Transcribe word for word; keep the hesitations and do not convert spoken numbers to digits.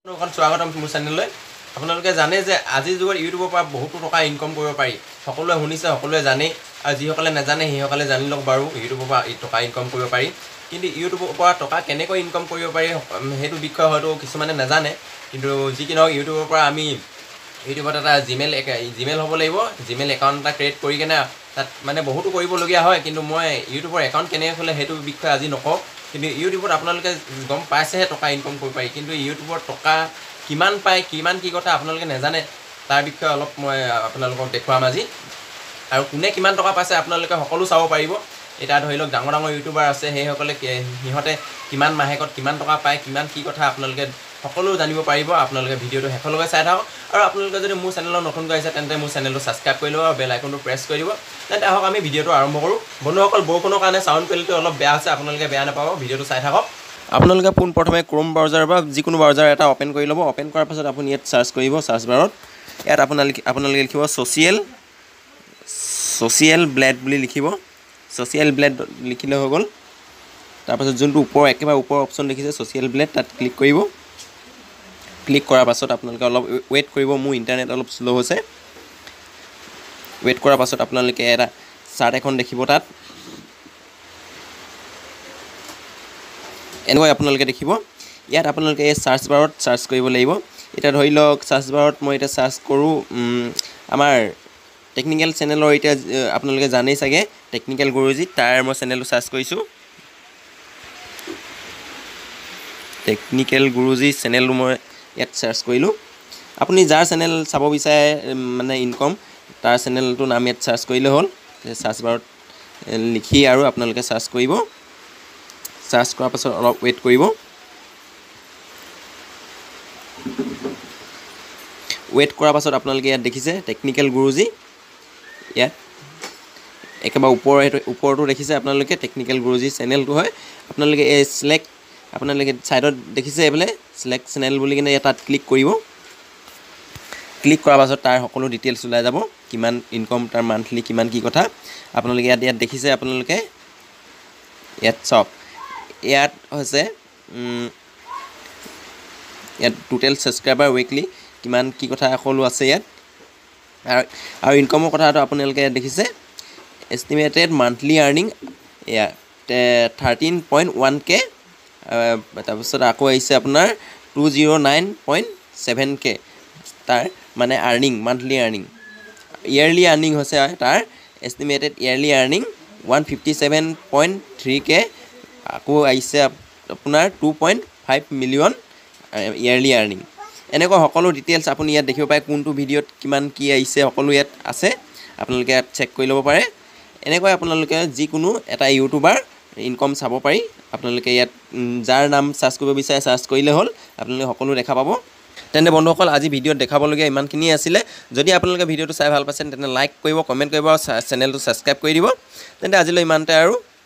স্বাগতম মোৰ চেনেললৈ আপোনালোকে জানে যে আজি যুগৰ ইউটিউবৰ পৰা বহুত টকা ইনকাম কৰিব পাৰি সকলোৱে শুনিছে সকলোৱে জানে আৰু যিসকলে নাজানে সেইসকলে জানি লওক বাৰু ইউটিউবৰ পৰা টকা ইনকাম কৰিব পাৰি কিন্তু ইউটিউবৰ পৰা টকা কেনেকৈ ইনকাম কৰিব পাৰি হেতু বিষয় হয়তো কিছুমানে নাজানে কিন্তু যি কি নহওক ইউটিউবৰ পৰা আমি ইউটিউবত এটা জিমেইল জিমেইল হ'ব লাগিব জিমেইল একাউণ্ট এটা ক্ৰিয়েট কৰি কেনে তাত মানে বহুতো কৰিবলগীয়া হয় কিন্তু মই ইউটিউবৰ একাউণ্ট কেনেকৈ খোলে সেইটো বিষয়ে আজি নকওঁ কিন্তু ইউটিউবত আপোনালোকে গম পাইছেহে টকা ইনকাম কৰিব পাৰি কিন্তু ইউটিউবৰ টকা কিমান পায় কিমান কি কথা আপোনালোকে নাজানে তাৰ বিষয়ে অলপ মই আপোনালোকক দেখুৱাম আজি আৰু কোনে কিমান টকা পাইছে আপোনালোকে সকলো চাব পাৰিব এটা ধৰি লওক ডাঙৰ ডাঙৰ ইউটিউবাৰ আছে সেইসকলে সিহঁতে কিমান মাহেকত কিমান টকা পায় কিমান কি কথা আপোনালোকে সকলো জানিব পাৰিব আপোনালোকে ভিডিঅ'টো শেষলৈকে চাই থাকক আৰু আপোনালোকে যদি মোৰ চেনেলত নতুনকৈ আহিছে তেন্তে মোৰ চেনেলটো ছাবস্ক্ৰাইব কৰি ল'ব আৰু বেল আইকনটো প্ৰেছ কৰি দিব তেন্তে আহক আমি ভিডিঅ'টো আৰম্ভ কৰোঁ বন্ধুসকল বৰষুণৰ কাৰণে চাউণ্ড কোৱালিটি অলপ বেয়া আছে আপোনালোকে বেয়া নাপাব ভিডিঅ'টো চাই থাকক আপোনালোকে পোনপ্ৰথমে ক্ৰোম ব্ৰাউজাৰ বা যিকোনো ব্ৰাউজাৰ এটা অপেন কৰি ল'ব অপেন কৰাৰ পাছত আপুনি ইয়াত চাৰ্চ কৰিব চাৰ্চ বাৰত ইয়াত আপোনালোকে আপোনালোকে লিখিব ছ'চিয়েল ছ'চিয়েল ব্লেড বুলি লিখিব ছ'চিয়েল ব্লেড লিখিলে হৈ গ'ল তাৰপাছত যোনটো ওপৰ একেবাৰে ওপৰ অপশ্যন দেখিছে ছ'চিয়েল ব্লেড তাত ক্লিক কৰিব ক্লিক কৰাৰ পাছত আপোনালোকে অলপ ৱেইট কৰিব মোৰ ইণ্টাৰনেট অলপ শ্ল' হৈছে ৱেইট কৰাৰ পাছত আপোনালোকে এটা চাৰ্ট এখন দেখিব তাত এনেকৈ আপোনালোকে দেখিব ইয়াত আপোনালোকে এই চাৰ্চ বাৰত চাৰ্চ কৰিব লাগিব এতিয়া ধৰি লওক চাৰ্চ বাৰত মই এতিয়া চাৰ্চ কৰোঁ আমাৰ টেকনিকেল চেনেলৰ এতিয়া আপোনালোকে জানেই চাগে টেকনিকেল গুৰুজী তাৰ মই চেনেলটো চাৰ্চ কৰিছোঁ টেকনিকেল গুৰুজী চেনেলটো মই ইয়াত চাৰ্চ কৰিলোঁ আপুনি যাৰ চেনেল চাব বিচাৰে মানে ইনকম তাৰ চেনেলটোৰ নাম ইয়াত চাৰ্চ কৰিলে হ'ল চাৰ্চ বাৰত লিখি আৰু আপোনালোকে চাৰ্চ কৰিব চাৰ্চ কৰাৰ পাছত অলপ ৱেইট কৰিব ৱেইট কৰাৰ পাছত আপোনালোকে ইয়াত দেখিছে টেকনিকেল গুৰুজী ইয়াত একেবাৰে ওপৰ ওপৰটো দেখিছে আপোনালোকে টেকনিকেল গুৰুজী চেনেলটো হয় আপোনালোকে এই চিলেক্ট আপোনালোকে ছাইডত দেখিছে এইফালে চিলেক্ট চেনেল বুলি কিনে তাত ক্লিক কৰিব ক্লিক কৰাৰ পাছত তাৰ সকলো ডিটেইলছ ওলাই যাব কিমান ইনকম তাৰ মান্থলি কিমান কি কথা আপোনালোকে ইয়াত ইয়াত দেখিছে আপোনালোকে ইয়াত চাওক ইয়াত হৈছে ইয়াত টোটেল ছাবস্ক্ৰাইবাৰ উইকলি কিমান কি কথা সকলো আছে ইয়াত আৰু আৰু ইনকমৰ কথাটো আপোনালোকে ইয়াত দেখিছে এষ্টিমেটেড মান্থলি আৰ্নিং ইয়াত থাৰ্টিন পইণ্ট ওৱান কে তাৰপিছত আকৌ আহিছে আপোনাৰ two zero' nine point seven K তাৰ মানে earning monthly earning yearly earning হৈছে তাৰ estimated yearly earning one fifty seven point three K আকৌ আহিছে আপোনাৰ two point five million yearly earning এনেকুৱা সকলো ডিটেইলছ আপুনি ইয়াত দেখিব পাৰে কোনটো ভিডিঅ'ত কিমান কি আহিছে সকলো ইয়াত আছে আপোনালোকে ইয়াত চেক কৰি ল'ব পাৰে এনেকৈ আপোনালোকে যিকোনো এটা ইউটিউবাৰ ইনকম চাব পাৰি আপোনালোকে ইয়াত যাৰ নাম চাৰ্চ কৰিব বিচাৰে চাৰ্চ কৰিলে হ'ল আপোনালোকে সকলো দেখা পাব তেন্তে বন্ধুসকল আজি ভিডিঅ'ত দেখাবলগীয়া ইমানখিনিয়ে আছিলে যদি আপোনালোকে ভিডিঅ'টো চাই ভাল পাইছে তেন্তে লাইক কৰিব কমেণ্ট কৰিব আৰু চেনেলটো ছাবস্ক্ৰাইব কৰি দিব তেন্তে আজিলৈ ইমানতে আৰু